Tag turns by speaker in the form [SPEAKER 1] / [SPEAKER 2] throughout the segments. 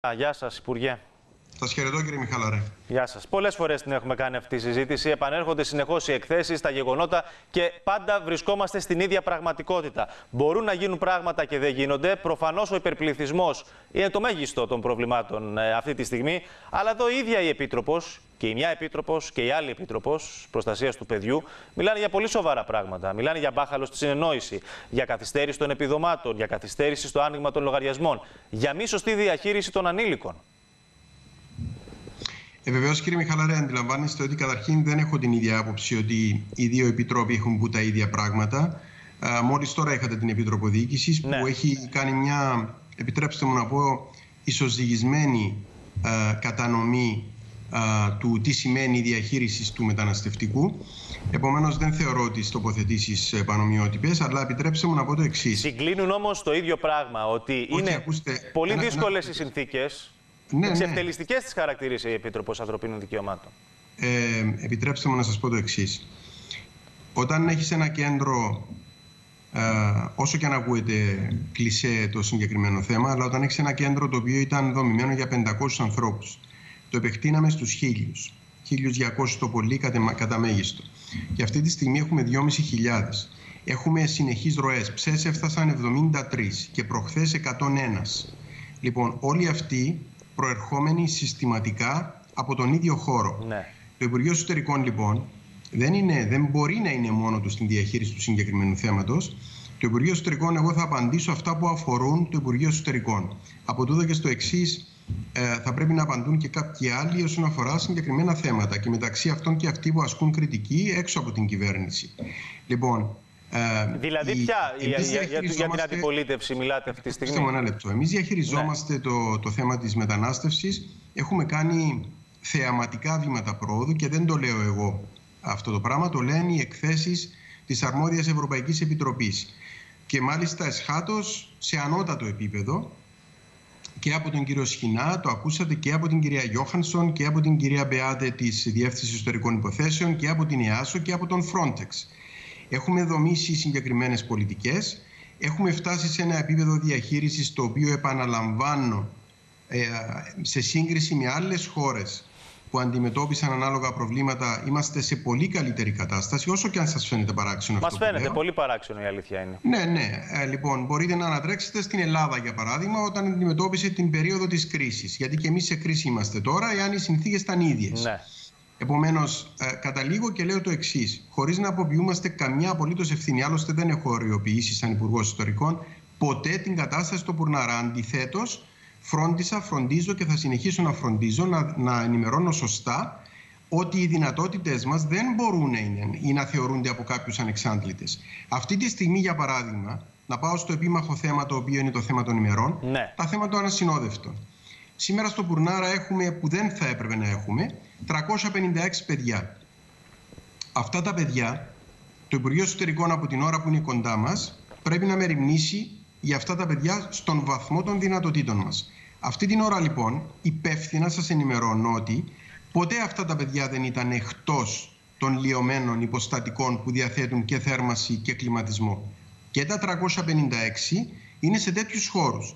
[SPEAKER 1] Γεια σας, Υπουργέ.
[SPEAKER 2] Σας χαιρετώ, κύριε Μιχαλαρέ.
[SPEAKER 1] Γεια σας. Πολλές φορές την έχουμε κάνει αυτή τη συζήτηση. Επανέρχονται συνεχώς οι εκθέσεις, τα γεγονότα και πάντα βρισκόμαστε στην ίδια πραγματικότητα. Μπορούν να γίνουν πράγματα και δεν γίνονται. Προφανώς ο υπερπληθυσμός είναι το μέγιστο των προβλημάτων αυτή τη στιγμή. Αλλά εδώ η ίδια η Επίτροπος και η μια Επίτροπος και η άλλη Επίτροπος Προστασίας του Παιδιού μιλάνε για πολύ σοβαρά πράγματα. Μιλάνε για μπάχαλο στη συνεννόηση, για καθυστέρηση των επιδομάτων, για καθυστέρηση στο άνοιγμα των λογαριασμών, για μη σωστή διαχείριση των ανήλικων.
[SPEAKER 2] Βεβαίως, κύριε Μιχαλαρέ, αντιλαμβάνεστε ότι καταρχήν δεν έχω την ίδια άποψη ότι οι δύο επιτρόποι έχουν πει τα ίδια πράγματα. Μόλις τώρα είχατε την Επίτροπο Διοίκησης που έχει κάνει μια, επιτρέψτε μου να πω, ισοζυγισμένη κατανομή του τι σημαίνει η διαχείριση του μεταναστευτικού. Επομένως, δεν θεωρώ τις τοποθετήσεις πανομοιότυπες, αλλά επιτρέψτε μου να πω το εξής.
[SPEAKER 1] Συγκλίνουν όμως το ίδιο πράγμα, ότι είναι πολύ δύσκολες οι συνθήκες. Εξευτελιστικές τις χαρακτήρισε η Επίτροπος Ανθρωπίνων Δικαιωμάτων.
[SPEAKER 2] Επιτρέψτε μου να σας πω το εξής. Όταν έχεις ένα κέντρο, όσο και αν ακούγεται κλισέ το συγκεκριμένο θέμα, αλλά όταν έχεις ένα κέντρο το οποίο ήταν δομημένο για 500 ανθρώπους, το επεκτείναμε στους 1.000. 1.200 το πολύ κατά μέγιστο. Και αυτή τη στιγμή έχουμε 2.500. Έχουμε συνεχείς ροές. Ψες έφτασαν 73 και προχθές 101. Λοιπόν, όλοι αυτοί προερχόμενοι συστηματικά από τον ίδιο χώρο.
[SPEAKER 1] Ναι.
[SPEAKER 2] Το Υπουργείο Εσωτερικών, λοιπόν, δεν μπορεί να είναι μόνο του στην διαχείριση του συγκεκριμένου θέματος. Το Υπουργείο Εσωτερικών, εγώ θα απαντήσω αυτά που αφορούν το Υπουργείο Εσωτερικών. Από τούτο και στο εξής, θα πρέπει να απαντούν και κάποιοι άλλοι όσον αφορά συγκεκριμένα θέματα. Και μεταξύ αυτών και αυτοί που ασκούν κριτική έξω από την κυβέρνηση. Λοιπόν,
[SPEAKER 1] δηλαδή, για την αντιπολίτευση μιλάτε αυτή τη στιγμή?
[SPEAKER 2] Ένα λεπτό. Εμείς διαχειριζόμαστε το θέμα της μετανάστευσης. Έχουμε κάνει θεαματικά βήματα πρόοδου και δεν το λέω εγώ αυτό το πράγμα. Το λένε οι εκθέσεις της αρμόδιας Ευρωπαϊκής Επιτροπής. Και μάλιστα εσχάτως σε ανώτατο επίπεδο και από τον κύριο Σχοινά, το ακούσατε, και από την κυρία Γιώχανσον και από την κυρία Μπεάτε της Διεύθυνσης Ιστορικών Υποθέσεων και από την ΕΑΣΟ και από τον Frontex. Έχουμε δομήσει συγκεκριμένες πολιτικές. Έχουμε φτάσει σε ένα επίπεδο διαχείρισης το οποίο, επαναλαμβάνω, σε σύγκριση με άλλες χώρες που αντιμετώπισαν ανάλογα προβλήματα, είμαστε σε πολύ καλύτερη κατάσταση, όσο και αν σας φαίνεται παράξενο αυτό.
[SPEAKER 1] Μας φαίνεται πολύ παράξενο, η αλήθεια είναι.
[SPEAKER 2] Ναι. Λοιπόν, μπορείτε να ανατρέξετε στην Ελλάδα, για παράδειγμα, όταν αντιμετώπισε την περίοδο της κρίσης. Γιατί και εμείς σε κρίση είμαστε τώρα, εάν οι συνθήκες ήταν ίδιες.
[SPEAKER 1] Ναι.
[SPEAKER 2] Επομένως, καταλήγω και λέω το εξής, χωρίς να αποποιούμαστε καμιά απολύτως ευθύνη. Άλλωστε, δεν έχω οριοποιήσει σαν Υπουργός Ιστορικών ποτέ την κατάσταση στο Πουρνάρα. Αντιθέτως, φροντίζω και θα συνεχίσω να φροντίζω να ενημερώνω σωστά ότι οι δυνατότητες μας δεν μπορούν να είναι ή να θεωρούνται από κάποιους ανεξάντλητες. Αυτή τη στιγμή, για παράδειγμα, να πάω στο επίμαχο θέμα, το οποίο είναι το θέμα των ημερών, τα θέματα των ανασυνόδευτων. Σήμερα στο Πουρνάρα έχουμε, που δεν θα έπρεπε να έχουμε, 356 παιδιά. Αυτά τα παιδιά, το Υπουργείο Εσωτερικών από την ώρα που είναι κοντά μας, πρέπει να μεριμνήσει για αυτά τα παιδιά στον βαθμό των δυνατοτήτων μας. Αυτή την ώρα, λοιπόν, υπεύθυνα σας ενημερώνω ότι ποτέ αυτά τα παιδιά δεν ήταν εκτός των λιωμένων υποστατικών που διαθέτουν και θέρμανση και κλιματισμό. Και τα 356 είναι σε τέτοιους χώρους.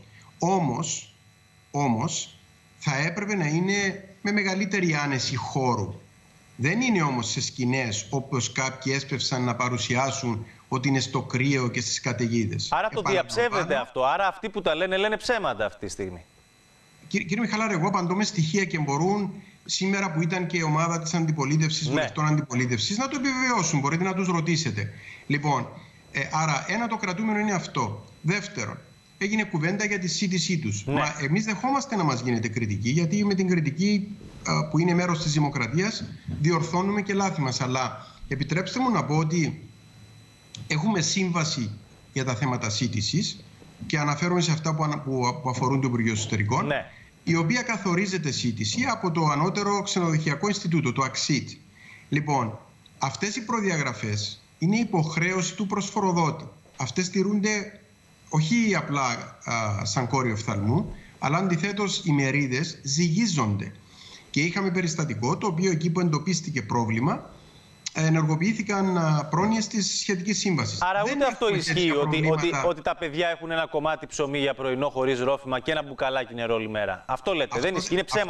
[SPEAKER 2] Όμως, θα έπρεπε να είναι με μεγαλύτερη άνεση χώρου. Δεν είναι όμως σε σκηνές όπως κάποιοι έσπευσαν να παρουσιάσουν ότι είναι στο κρύο και στις καταιγίδες.
[SPEAKER 1] Άρα το διαψεύδεται αυτό. Άρα αυτοί που τα λένε ψέματα αυτή τη στιγμή.
[SPEAKER 2] Κύριε Μιχαλάρη, εγώ απαντώ με στοιχεία και μπορούν σήμερα που ήταν και η ομάδα της αντιπολίτευσης, βουλευτών αντιπολίτευσης, να το επιβεβαιώσουν. Μπορείτε να τους ρωτήσετε. Λοιπόν, άρα ένα το κρατούμενο είναι αυτό. Δεύτερον, έγινε κουβέντα για τη σύντησή τους. Μα εμείς δεχόμαστε να μας γίνεται κριτική, γιατί με την κριτική που είναι μέρος της δημοκρατίας διορθώνουμε και λάθη μας. Αλλά επιτρέψτε μου να πω ότι έχουμε σύμβαση για τα θέματα σύντησης και αναφέρομαι σε αυτά που αφορούν το Υπουργείο Εσωτερικών, η οποία καθορίζεται σύντηση από το ανώτερο ξενοδοχειακό Ινστιτούτο, το ΑΞΙΤ. Λοιπόν, αυτές οι προδιαγραφές είναι υποχρέωση του προσφοροδότη. Αυτές τηρούνται όχι απλά σαν κόριο οφθαλμού, αλλά αντιθέτως οι μερίδες ζυγίζονται. Και είχαμε περιστατικό το οποίο εκεί που εντοπίστηκε πρόβλημα, ενεργοποιήθηκαν πρόνοιες της σχετικής σύμβασης.
[SPEAKER 1] Άρα ούτε αυτό ισχύει, ότι τα παιδιά έχουν ένα κομμάτι ψωμί για πρωινό χωρίς ρόφημα και ένα μπουκαλάκι νερό όλη μέρα. Αυτό λέτε, δεν ισχύει, είναι ψέμα.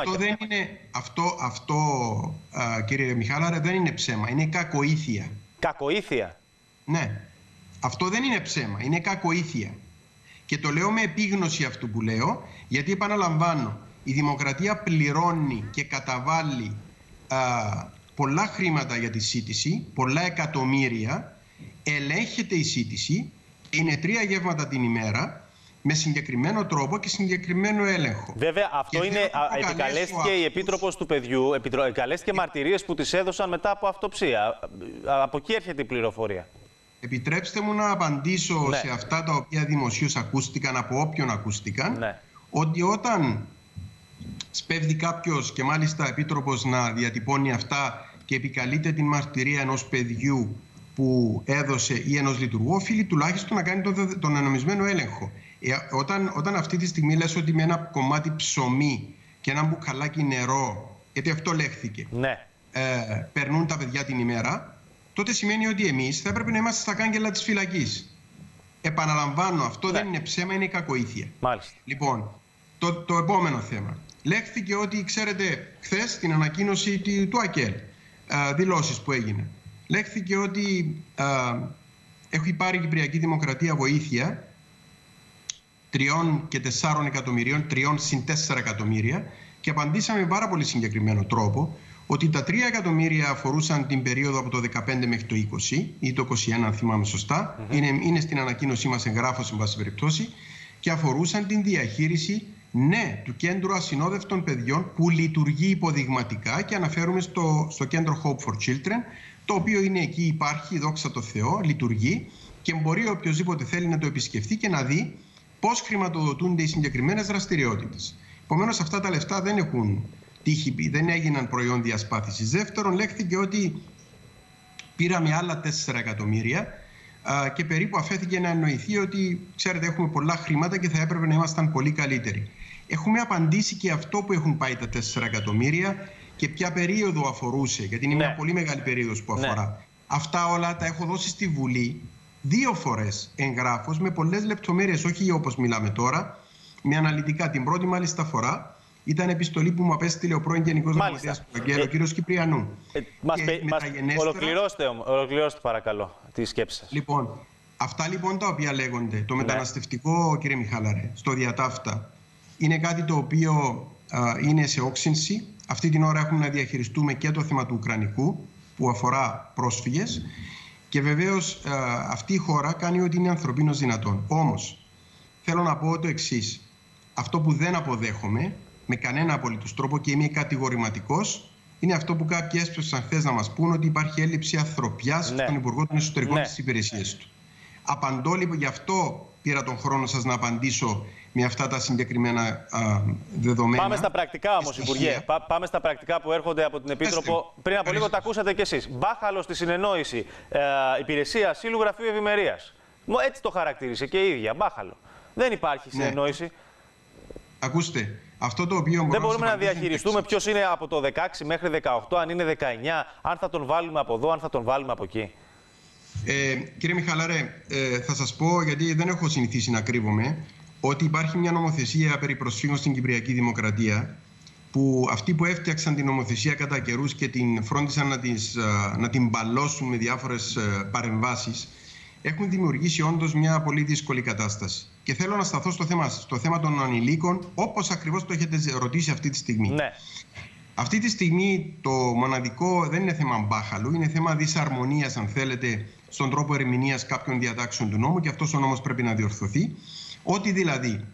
[SPEAKER 2] Αυτό, κύριε Μιχάλαρε, δεν είναι ψέμα, είναι κακοήθεια.
[SPEAKER 1] Κακοήθεια?
[SPEAKER 2] Ναι, αυτό δεν είναι ψέμα, είναι κακοήθεια. Και το λέω με επίγνωση αυτού που λέω, γιατί επαναλαμβάνω, η δημοκρατία πληρώνει και καταβάλει πολλά χρήματα για τη σύντηση, πολλά εκατομμύρια, ελέγχεται η σύντηση, είναι 3 γεύματα την ημέρα, με συγκεκριμένο τρόπο και συγκεκριμένο έλεγχο.
[SPEAKER 1] Βέβαια, αυτό είναι. Επικαλέστηκε η Επίτροπος του Παιδιού, επικαλέστηκε μαρτυρίες που τις έδωσαν μετά από αυτοψία. Από εκεί έρχεται η πληροφορία. Επιτρέψτε μου να απαντήσω σε αυτά τα οποία δημοσίως ακούστηκαν, από όποιον ακούστηκαν, ότι όταν σπέβδει κάποιος και μάλιστα επίτροπος να διατυπώνει αυτά και επικαλείται την μαρτυρία ενός παιδιού που έδωσε ή ενός λειτουργού, οφείλει τουλάχιστον να κάνει τον ενομισμένο έλεγχο. Όταν αυτή τη στιγμή λες ότι με ένα κομμάτι ψωμί και ένα μπουκαλάκι νερό, γιατί αυτό λέχθηκε, περνούν τα παιδιά την ημέρα, τότε σημαίνει ότι εμείς θα έπρεπε να είμαστε στα κάγκελα της φυλακής. Επαναλαμβάνω, αυτό δεν είναι ψέμα, είναι κακοήθεια. Μάλιστα. Λοιπόν, το επόμενο θέμα. Λέχθηκε ότι, ξέρετε, χθες στην ανακοίνωση του ΑΚΕΛ, δηλώσεις που έγινε, λέχθηκε ότι έχει πάρει η Κυπριακή Δημοκρατία βοήθεια 3 και 4 εκατομμυρίων, 3 συν 4 εκατομμύρια, και απαντήσαμε με πάρα πολύ συγκεκριμένο τρόπο ότι τα 3 εκατομμύρια αφορούσαν την περίοδο από το 15 μέχρι το 20 ή το 21, αν θυμάμαι σωστά. Είναι στην ανακοίνωσή μας εγγράφος, εν πάση περιπτώσει, και αφορούσαν την διαχείριση του Κέντρου Ασυνόδευτων Παιδιών που λειτουργεί υποδειγματικά, και αναφέρουμε στο κέντρο Hope for Children, το οποίο είναι εκεί, υπάρχει, δόξα τω Θεώ, λειτουργεί, και μπορεί οποιοδήποτε θέλει να το επισκεφτεί και να δει πώς χρηματοδοτούνται οι συγκεκριμένες δραστηριότητες. Επομένως, αυτά τα λεφτά δεν έχουν τύχει, δεν έγιναν προϊόν διασπάθησης. Δεύτερον, λέχθηκε ότι πήραμε άλλα 4 εκατομμύρια και περίπου αφέθηκε να εννοηθεί ότι, ξέρετε, έχουμε πολλά χρήματα και θα έπρεπε να ήμασταν πολύ καλύτεροι. Έχουμε απαντήσει και αυτό που έχουν πάει τα 4 εκατομμύρια και ποια περίοδο αφορούσε, γιατί είναι μια πολύ μεγάλη περίοδος που αφορά. Αυτά όλα τα έχω δώσει στη Βουλή 2 φορές εγγράφος, με πολλές λεπτομέρειες, όχι όπως μιλάμε τώρα, με αναλυτικά. Την πρώτη μάλιστα φορά ήταν επιστολή που μου απέστειλε ο πρώην Γενικός Γραμματέας του ΑΚΕΛ, ο κύριος Κυπριανού. Ολοκληρώστε παρακαλώ τη σκέψη σας.
[SPEAKER 2] Λοιπόν, αυτά λοιπόν τα οποία λέγονται, το μεταναστευτικό, κύριε Μιχάλαρε, στο διατάφτα, είναι κάτι το οποίο είναι σε όξυνση. Αυτή την ώρα έχουμε να διαχειριστούμε και το θέμα του Ουκρανικού, που αφορά πρόσφυγες. Και βεβαίως αυτή η χώρα κάνει ό,τι είναι ανθρωπίνως δυνατόν. Όμως, θέλω να πω το εξής. Αυτό που δεν αποδέχομαι με κανένα απολύτως τρόπο, και είμαι κατηγορηματικός, είναι αυτό που κάποιοι έσπευσαν χθες να μας πούν, ότι υπάρχει έλλειψη ανθρωπιάς στον Υπουργό των Εσωτερικών στις υπηρεσίες του. Απαντώ λοιπόν, γι' αυτό πήρα τον χρόνο σας να απαντήσω με αυτά τα συγκεκριμένα δεδομένα. Πάμε στα πρακτικά όμως,
[SPEAKER 1] Υπουργέ. Πάμε στα πρακτικά που έρχονται από την Επίτροπο. Πριν από λίγο τα ακούσατε κι εσείς. Μπάχαλο στη συνεννόηση. Υπηρεσία Ασύλου, Γραφείο Ευημερίας. Έτσι το χαρακτήρισε και η ίδια. Μπάχαλο. Δεν υπάρχει συνεννόηση.
[SPEAKER 2] Ακούστε. Αυτό το οποίο
[SPEAKER 1] δεν μπορούμε να διαχειριστούμε ποιος είναι από το 16 μέχρι 18, αν είναι 19, αν θα τον βάλουμε από εδώ, αν θα τον βάλουμε από εκεί.
[SPEAKER 2] Κύριε Μιχαλάρε, θα σας πω, γιατί δεν έχω συνηθίσει να κρύβομαι, ότι υπάρχει μια νομοθεσία περί προσφύγων στην Κυπριακή Δημοκρατία, που αυτοί που έφτιαξαν την νομοθεσία κατά καιρούς και την φρόντισαν να την μπαλώσουν με διάφορες παρεμβάσεις, έχουν δημιουργήσει όντως μια πολύ δύσκολη κατάσταση. Και θέλω να σταθώ στο θέμα των ανηλίκων, όπως ακριβώς το έχετε ρωτήσει αυτή τη στιγμή.
[SPEAKER 1] Ναι.
[SPEAKER 2] Αυτή τη στιγμή το μοναδικό δεν είναι θέμα μπάχαλου, είναι θέμα δυσαρμονίας, αν θέλετε, στον τρόπο ερμηνείας κάποιων διατάξεων του νόμου, και αυτός ο νόμος πρέπει να διορθωθεί. Ότι δηλαδή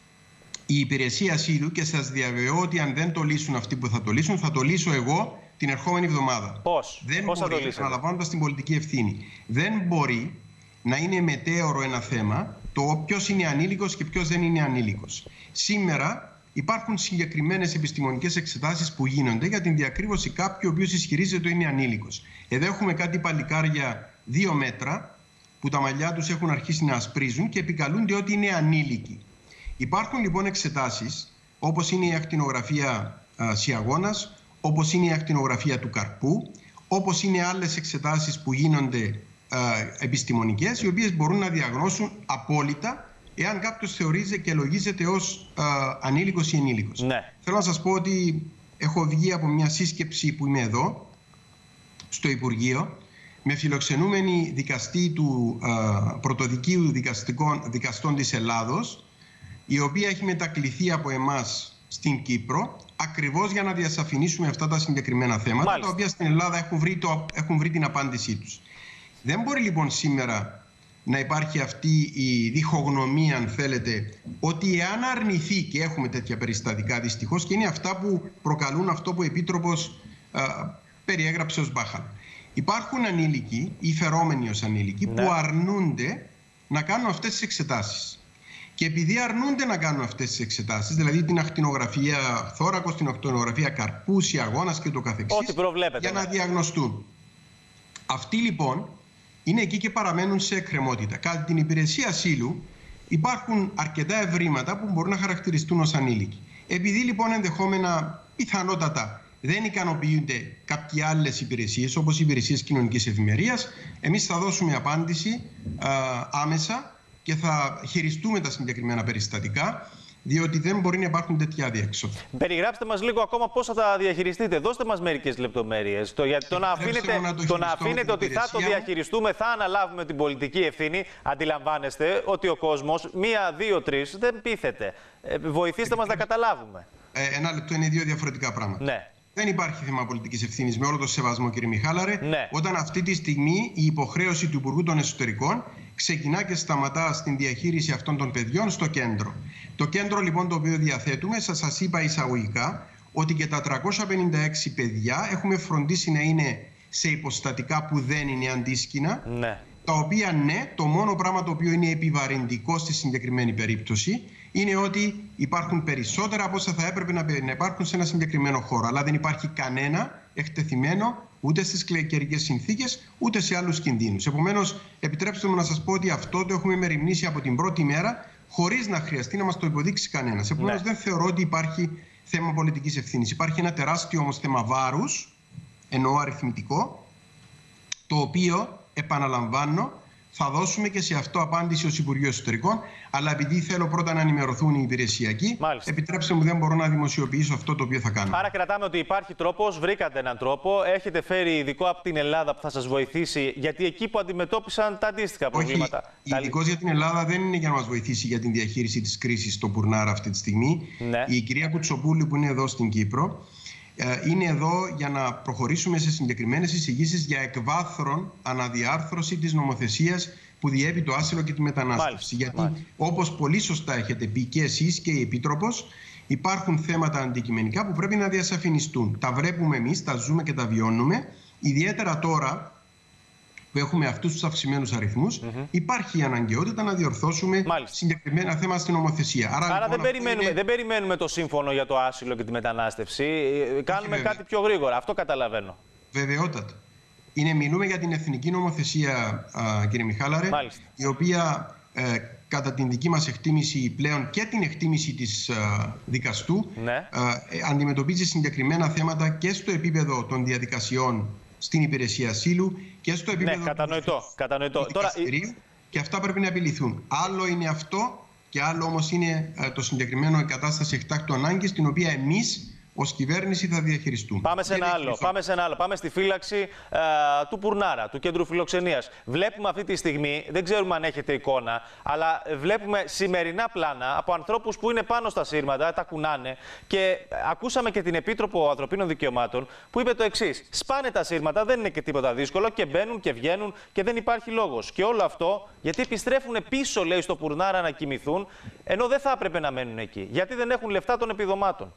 [SPEAKER 2] η Υπηρεσία Ασύλου, και σας διαβεβαιώ ότι αν δεν το λύσουν αυτοί που θα το λύσουν, θα το λύσω εγώ την ερχόμενη εβδομάδα.
[SPEAKER 1] Πώς θα το λύσετε?
[SPEAKER 2] Αναλαμβάνοντας την πολιτική ευθύνη. Δεν μπορεί να είναι μετέωρο ένα θέμα το ποιος είναι ανήλικος και ποιος δεν είναι ανήλικος. Σήμερα υπάρχουν συγκεκριμένες επιστημονικές εξετάσεις που γίνονται για την διακρύβωση κάποιου ο οποίος ισχυρίζεται ότι είναι ανήλικος. Εδώ έχουμε κάτι παλικάρια 2 μέτρα που τα μαλλιά τους έχουν αρχίσει να ασπρίζουν και επικαλούνται ότι είναι ανήλικοι. Υπάρχουν λοιπόν εξετάσεις, όπως είναι η ακτινογραφία Σιαγώνας, όπως είναι η ακτινογραφία του καρπού, όπως είναι άλλες εξετάσεις που γίνονται επιστημονικές, οι οποίες μπορούν να διαγνώσουν απόλυτα εάν κάποιος θεωρείται και λογίζεται ως ανήλικος ή ενήλικος.
[SPEAKER 1] Ναι.
[SPEAKER 2] Θέλω να σας πω ότι έχω βγει από μια σύσκεψη που είμαι εδώ, στο Υπουργείο, με φιλοξενούμενη δικαστή του Πρωτοδικείου Δικαστών της Ελλάδος, η οποία έχει μετακληθεί από εμάς στην Κύπρο, ακριβώς για να διασαφηνίσουμε αυτά τα συγκεκριμένα θέματα, μάλιστα, τα οποία στην Ελλάδα έχουν βρει την απάντησή τους. Δεν μπορεί λοιπόν σήμερα να υπάρχει αυτή η διχογνωμία, αν θέλετε, ότι εάν αρνηθεί, και έχουμε τέτοια περιστατικά δυστυχώς, και είναι αυτά που προκαλούν αυτό που ο Επίτροπος περιέγραψε ως μπάχαλο. Υπάρχουν ανήλικοι ή φερόμενοι ως ανήλικοι, ναι, που αρνούνται να κάνουν αυτές τις εξετάσεις. Και επειδή αρνούνται να κάνουν αυτές τις εξετάσεις, δηλαδή την ακτινογραφία θώρακος, την ακτινογραφία καρπούς, αγώνας και το καθεξής, για να διαγνωστούν. Αυτοί λοιπόν είναι εκεί και παραμένουν σε εκκρεμότητα. Κατά την υπηρεσία ασύλου υπάρχουν αρκετά ευρήματα που μπορούν να χαρακτηριστούν ως ανήλικοι. Επειδή λοιπόν ενδεχόμενα, πιθανότατα, δεν ικανοποιούνται κάποιες άλλες υπηρεσίες, όπως οι υπηρεσίες κοινωνικής ευημερίας, εμείς θα δώσουμε απάντηση άμεσα και θα χειριστούμε τα συγκεκριμένα περιστατικά, διότι δεν μπορεί να υπάρχουν τέτοια διέξοδα. Περιγράψτε μας λίγο ακόμα πώς θα τα διαχειριστείτε. Δώστε μας μερικές λεπτομέρειες. Γιατί το να αφήνετε ότι θα το διαχειριστούμε, θα αναλάβουμε την πολιτική ευθύνη, αντιλαμβάνεστε ότι ο κόσμος, 1, 2, 3 δεν πείθεται. Βοηθήστε μας να καταλάβουμε. Ένα λεπτό, είναι δύο διαφορετικά πράγματα. Ναι. Δεν υπάρχει θέμα πολιτικής ευθύνης, με όλο το σεβασμό, κύριε Μιχάλαρε, ναι, όταν αυτή τη στιγμή η υποχρέωση του Υπουργού των Εσωτερικών ξεκινά και σταματά στην διαχείριση αυτών των παιδιών στο κέντρο. Το κέντρο λοιπόν το οποίο διαθέτουμε, σας είπα εισαγωγικά, ότι και τα 356 παιδιά έχουμε φροντίσει να είναι σε υποστατικά που δεν είναι αντίσκηνα, ναι, τα οποία ναι, το μόνο πράγμα το οποίο είναι επιβαρυντικό στη συγκεκριμένη περίπτωση είναι ότι υπάρχουν περισσότερα από όσα θα έπρεπε να υπάρχουν σε ένα συγκεκριμένο χώρο. Αλλά δεν υπάρχει κανένα εκτεθειμένο ούτε στις καιρικές συνθήκες, ούτε σε άλλους κινδύνους. Επομένως, επιτρέψτε μου να σας πω ότι αυτό το έχουμε μεριμνήσει από την πρώτη μέρα, χωρίς να χρειαστεί να μας το υποδείξει κανένας. Επομένως, δεν θεωρώ ότι υπάρχει θέμα πολιτικής ευθύνης. Υπάρχει ένα τεράστιο όμως θέμα βάρους, εννοώ αριθμητικό, το οποίο, επαναλαμβάνω, θα δώσουμε και σε αυτό απάντηση ως Υπουργείο Εσωτερικών, αλλά επειδή θέλω πρώτα να ενημερωθούν οι υπηρεσιακοί, μάλιστα, επιτρέψτε μου, δεν μπορώ να δημοσιοποιήσω αυτό το οποίο θα κάνω. Άρα κρατάμε ότι υπάρχει τρόπος, βρήκατε έναν τρόπο, έχετε φέρει ειδικό από την Ελλάδα που θα σας βοηθήσει, γιατί εκεί που αντιμετώπισαν τα αντίστοιχα προβλήματα. Όχι, ειδικός για την Ελλάδα δεν είναι για να μας βοηθήσει για την διαχείριση της κρίσης στο Πουρνάρα αυτή τη στιγμή. Ναι. Η κυρία Κουτσοπούλου που είναι εδώ στην Κύπρο, είναι εδώ για να προχωρήσουμε σε συγκεκριμένες εισηγήσεις για εκβάθρον αναδιάρθρωση της νομοθεσίας που διέπει το άσυλο και τη μετανάστευση. Γιατί, όπως πολύ σωστά έχετε πει και εσείς και η Επίτροπος, υπάρχουν θέματα αντικειμενικά που πρέπει να διασαφινιστούν. Τα βλέπουμε εμείς, τα ζούμε και τα βιώνουμε. Ιδιαίτερα τώρα που έχουμε αυτούς τους αυξημένους αριθμούς, υπάρχει η αναγκαιότητα να διορθώσουμε συγκεκριμένα θέματα στην νομοθεσία. Άρα λοιπόν, δεν περιμένουμε το σύμφωνο για το άσυλο και τη μετανάστευση. Κάνουμε κάτι πιο γρήγορα. Αυτό καταλαβαίνω. Βεβαιότατα. Μιλούμε για την εθνική νομοθεσία, κύριε Μιχάλαρε, η οποία κατά την δική μας εκτίμηση πλέον και την εκτίμηση της δικαστού, ναι, αντιμετωπίζει συγκεκριμένα θέματα και στο επίπεδο των διαδικασιών στην υπηρεσία ασύλου και στο επίπεδο του δικαστηρίου, και αυτά πρέπει να επιληθούν. Άλλο είναι αυτό και άλλο όμως είναι το συγκεκριμένο η κατάσταση εκτάκτου ανάγκης, την οποία εμείς ως κυβέρνηση θα διαχειριστούμε. Πάμε σε ένα άλλο. Πάμε στη φύλαξη του Πουρνάρα, του κέντρου φιλοξενίας. Βλέπουμε αυτή τη στιγμή, δεν ξέρουμε αν έχετε εικόνα, αλλά βλέπουμε σημερινά πλάνα από ανθρώπους που είναι πάνω στα σύρματα, τα κουνάνε, και ακούσαμε και την Επίτροπο Ανθρωπίνων Δικαιωμάτων που είπε το εξής: σπάνε τα σύρματα, δεν είναι και τίποτα δύσκολο, και μπαίνουν και βγαίνουν και δεν υπάρχει λόγος. Και όλο αυτό γιατί επιστρέφουν πίσω, λέει, στο Πουρνάρα να κοιμηθούν, ενώ δεν θα έπρεπε να μένουν εκεί. Γιατί δεν έχουν λεφτά των επιδομάτων.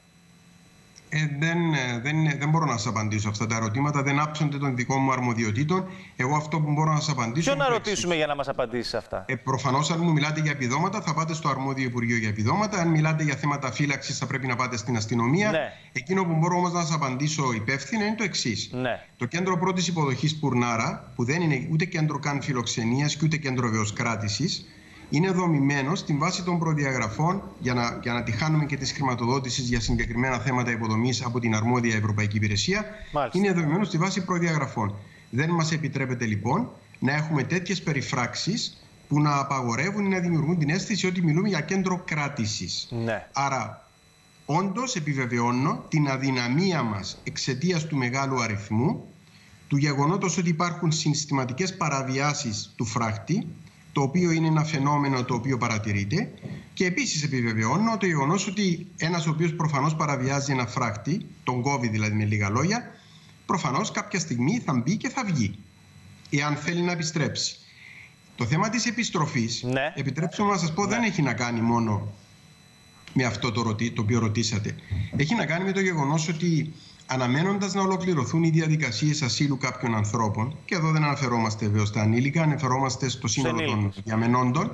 [SPEAKER 2] Δεν μπορώ να σας απαντήσω αυτά τα ερωτήματα, δεν άψονται των δικών μου αρμοδιοτήτων. Εγώ αυτό που μπορώ να σας απαντήσω. Ποιο να ρωτήσουμε για να μας απαντήσει αυτά? Προφανώς, αν μου μιλάτε για επιδόματα, θα πάτε στο αρμόδιο Υπουργείο για επιδόματα. Αν μιλάτε για θέματα φύλαξης, θα πρέπει να πάτε στην αστυνομία. Ναι. Εκείνο που μπορώ όμως να σας απαντήσω υπεύθυνα είναι το εξής. Ναι. Το κέντρο πρώτης υποδοχής Πουρνάρα, που δεν είναι ούτε κέντρο καν φιλοξενίας και ούτε κέντρο βεοσkrάτησης, είναι δομημένο στην βάση των προδιαγραφών για να τη χάνουμε και τη χρηματοδότηση για συγκεκριμένα θέματα υποδομής από την αρμόδια Ευρωπαϊκή Υπηρεσία.
[SPEAKER 1] Μάλιστα.
[SPEAKER 2] Είναι δομημένο στη βάση προδιαγραφών. Δεν μας επιτρέπεται λοιπόν να έχουμε τέτοιες περιφράξεις που να απαγορεύουν ή να δημιουργούν την αίσθηση ότι μιλούμε για κέντρο κράτησης.
[SPEAKER 1] Ναι.
[SPEAKER 2] Άρα, όντως επιβεβαιώνω την αδυναμία μας εξαιτίας του μεγάλου αριθμού, του γεγονότος ότι υπάρχουν συστηματικές παραβιάσεις του φράχτη, το οποίο είναι ένα φαινόμενο το οποίο παρατηρείται, και επίσης επιβεβαιώνω το γεγονός ότι ένας ο οποίος προφανώς παραβιάζει ένα φράχτη, τον κόβει δηλαδή με λίγα λόγια, προφανώς κάποια στιγμή θα μπει και θα βγει, εάν θέλει να επιστρέψει. Το θέμα της επιστροφής,
[SPEAKER 1] ναι,
[SPEAKER 2] επιτρέψτε μου να σας πω, δεν έχει να κάνει μόνο με αυτό το οποίο ρωτήσατε. Έχει να κάνει με το γεγονός ότι αναμένοντας να ολοκληρωθούν οι διαδικασίες ασύλου κάποιων ανθρώπων, και εδώ δεν αναφερόμαστε βέβαια στα ανήλικα, αναφερόμαστε στο σύνολο των διαμενόντων,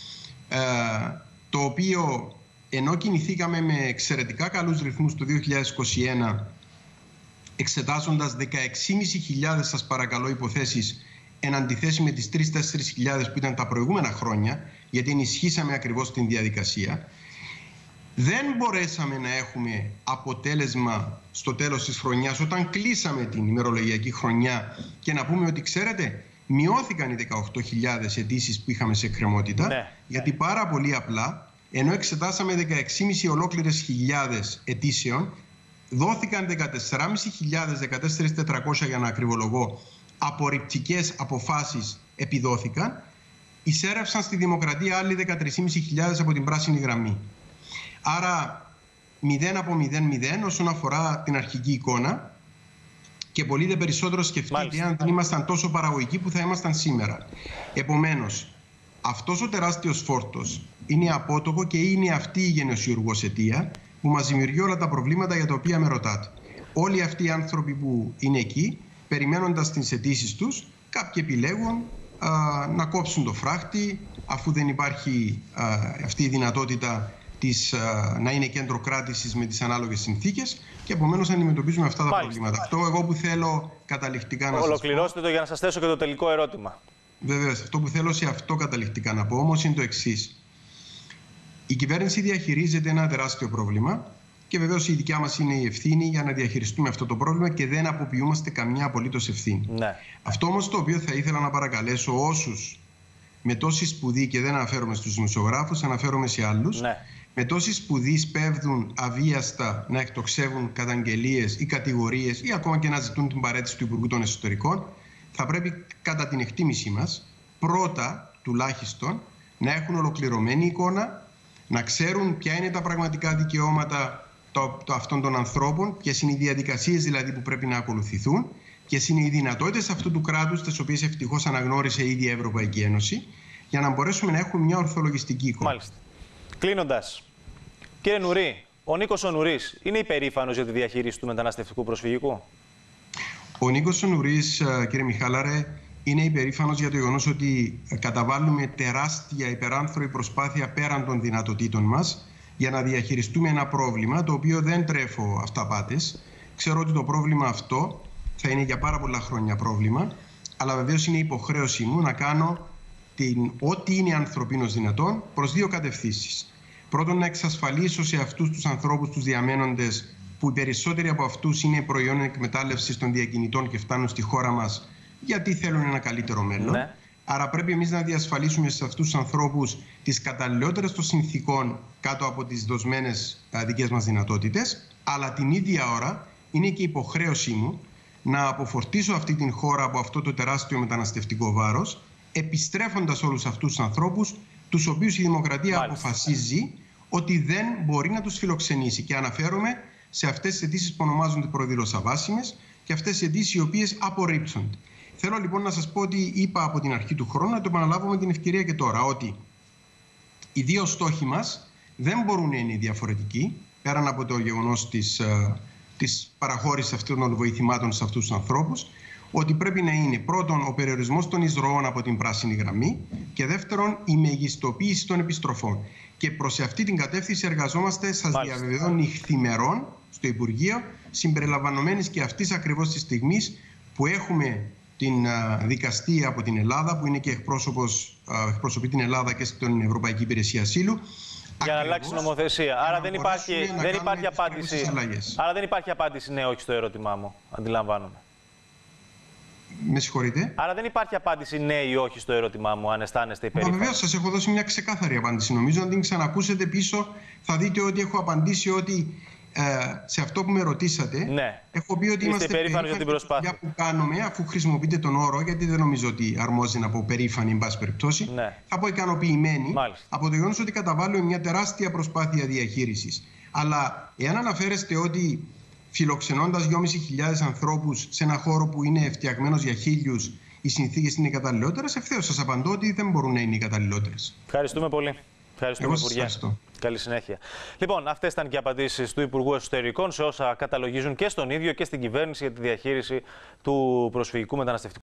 [SPEAKER 2] το οποίο ενώ κινηθήκαμε με εξαιρετικά καλούς ρυθμούς το 2021, εξετάζοντας 16.500, σας παρακαλώ, υποθέσεις, εν αντιθέσει με τις 3-4 που ήταν τα προηγούμενα χρόνια, γιατί ενισχύσαμε ακριβώς την διαδικασία, δεν μπορέσαμε να έχουμε αποτέλεσμα στο τέλος της χρονιάς, όταν κλείσαμε την ημερολογιακή χρονιά, και να πούμε ότι, ξέρετε, μειώθηκαν οι 18.000 αιτήσεις που είχαμε σε εκκρεμότητα, ναι, γιατί πάρα πολύ απλά, ενώ εξετάσαμε 16.500 ολόκληρες χιλιάδες αιτήσεων, δόθηκαν 14.500, 14.400 για να ακριβολογώ, απορριπτικές αποφάσεις επιδόθηκαν, εισέρευσαν στη Δημοκρατία άλλοι 13.500 από την πράσινη γραμμή. Άρα 0 από 0-0 όσον αφορά την αρχική εικόνα, και πολύ δε περισσότερο σκεφτείτε αν δεν ήμασταν τόσο παραγωγικοί που θα ήμασταν σήμερα. Επομένως, αυτός ο τεράστιος φόρτος είναι απότοκο και είναι αυτή η γενεσιουργός αιτία που μας δημιουργεί όλα τα προβλήματα για τα οποία με ρωτάτε. Όλοι αυτοί οι άνθρωποι που είναι εκεί, περιμένοντας τις αιτήσεις τους, κάποιοι επιλέγουν να κόψουν το φράχτη, αφού δεν υπάρχει αυτή η δυνατότητα να είναι κέντρο κράτησης με τις ανάλογες συνθήκες, και επομένως αντιμετωπίζουμε αυτά τα προβλήματα. Αυτό εγώ που θέλω καταληκτικά να σας πω.
[SPEAKER 1] Ολοκληρώστε το για να σας θέσω και το τελικό ερώτημα.
[SPEAKER 2] Βεβαίως, αυτό που θέλω σε αυτό καταληκτικά να πω όμως είναι το εξής. Η κυβέρνηση διαχειρίζεται ένα τεράστιο πρόβλημα, και βεβαίως η δικιά μας είναι η ευθύνη για να διαχειριστούμε αυτό το πρόβλημα, και δεν αποποιούμαστε καμιά απολύτως ευθύνη. Ναι. Αυτό όμως το οποίο θα ήθελα να παρακαλέσω όσους με τόση σπουδή, και δεν αναφέρομαι στους δημοσιογράφους, αναφέρομαι σε άλλους, ναι, με τόση σπουδή σπέβδουν αβίαστα να εκτοξεύουν καταγγελίες ή κατηγορίες ή ακόμα και να ζητούν την παραίτηση του Υπουργού των Εσωτερικών, θα πρέπει κατά την εκτίμησή μας πρώτα τουλάχιστον να έχουν ολοκληρωμένη εικόνα, να ξέρουν ποια είναι τα πραγματικά δικαιώματα αυτών των ανθρώπων, ποιες είναι οι διαδικασίες δηλαδή που πρέπει να ακολουθηθούν, ποιες είναι οι δυνατότητες αυτού του κράτους, τις οποίες ευτυχώς αναγνώρισε ήδη η Ευρωπαϊκή Ένωση, για να μπορέσουμε να έχουμε μια ορθολογιστική εικόνα.
[SPEAKER 1] Μάλιστα. Κλείνοντας, κύριε Νουρί, ο Νίκος ο Νουρής είναι υπερήφανος για τη διαχείριση του μεταναστευτικού προσφυγικού?
[SPEAKER 2] Ο Νίκος ο Νουρής, κύριε Μιχάλαρε, είναι υπερήφανος για το γεγονός ότι καταβάλουμε τεράστια υπεράνθρωπη προσπάθεια πέραν των δυνατοτήτων μας για να διαχειριστούμε ένα πρόβλημα το οποίο δεν τρέφω αυταπάτες. Ξέρω ότι το πρόβλημα αυτό θα είναι για πάρα πολλά χρόνια πρόβλημα, αλλά βεβαίως είναι υποχρέωσή μου να κάνω ό,τι είναι ανθρωπίνως δυνατόν προς δύο κατευθύνσεις. Πρώτον, να εξασφαλίσω σε αυτούς τους ανθρώπους, τους διαμένοντες, που οι περισσότεροι από αυτούς είναι προϊόν εκμετάλλευσης των διακινητών και φτάνουν στη χώρα μας γιατί θέλουν ένα καλύτερο μέλλον. Ναι. Άρα πρέπει εμείς να διασφαλίσουμε σε αυτούς τους ανθρώπους τις καταλληλότερες των συνθήκων κάτω από τις δοσμένες δικές μας δυνατότητες, αλλά την ίδια ώρα είναι και υποχρέωσή μου να αποφορτήσω αυτή την χώρα από αυτό το τεράστιο μεταναστευτικό βάρος, επιστρέφοντας όλους αυτούς τους ανθρώπους, τους οποίους η Δημοκρατία αποφασίζει ότι δεν μπορεί να τους φιλοξενήσει. Και αναφέρομαι σε αυτές τις αιτήσεις που ονομάζονται προδήλωσα βάσιμες και αυτές τις αιτήσεις οι οποίες απορρίπτονται. Θέλω λοιπόν να σας πω ότι είπα από την αρχή του χρόνου, να το επαναλάβω με την ευκαιρία και τώρα, ότι οι δύο στόχοι μας δεν μπορούν να είναι διαφορετικοί, πέραν από το γεγονός της παραχώρησης αυτών των βοηθημάτων σε αυτούς τους ανθρώπους, ότι πρέπει να είναι πρώτον ο περιορισμός των εισρωών από την πράσινη γραμμή και δεύτερον η μεγιστοποίηση των επιστροφών. Και προς αυτή την κατεύθυνση εργαζόμαστε, σας διαβεβαιώ, νυχθημερών στο Υπουργείο, συμπεριλαμβανομένης και αυτής ακριβώς της στιγμής που έχουμε την δικαστή από την Ελλάδα, που είναι και εκπροσωπεί την Ελλάδα και στην Ευρωπαϊκή Υπηρεσία Ασύλου.
[SPEAKER 1] Για να αλλάξει νομοθεσία. Άρα δεν υπάρχει απάντηση. Άρα δεν υπάρχει απάντηση ναι, όχι στο ερώτημά μου. Αντιλαμβάνομαι.
[SPEAKER 2] Με συγχωρείτε.
[SPEAKER 1] Άρα δεν υπάρχει απάντηση ναι ή όχι στο ερώτημά μου, αν αισθάνεστε υπερήφανοι.
[SPEAKER 2] Βεβαίως, σας έχω δώσει μια ξεκάθαρη απάντηση. Νομίζω αν την ξανακούσετε πίσω, θα δείτε ότι έχω απαντήσει ότι σε αυτό που με ρωτήσατε,
[SPEAKER 1] ναι.
[SPEAKER 2] Έχω πει ότι είμαστε περήφανοι για την προσπάθεια που κάνουμε, αφού χρησιμοποιείτε τον όρο, γιατί δεν νομίζω ότι αρμόζει να πω περήφανοι, εν πάση περιπτώσει.
[SPEAKER 1] Ναι.
[SPEAKER 2] Θα πω ικανοποιημένοι από το γεγονός ότι καταβάλουμε μια τεράστια προσπάθεια διαχείρισης. Αλλά εάν αναφέρεστε ότι φιλοξενώντας 2.500 ανθρώπους σε ένα χώρο που είναι φτιαγμένος για 1.000, οι συνθήκες είναι οι καταλληλότερες, ευθέως σας απαντώ ότι δεν μπορούν να είναι οι καταλληλότερες.
[SPEAKER 1] Ευχαριστούμε πολύ. Ευχαριστούμε, Υπουργέ.
[SPEAKER 2] Ευχαριστώ.
[SPEAKER 1] Καλή συνέχεια. Λοιπόν, αυτές ήταν και οι απαντήσεις του Υπουργού Εσωτερικών σε όσα καταλογίζουν και στον ίδιο και στην κυβέρνηση για τη διαχείριση του προσφυγικού μεταναστευτικού.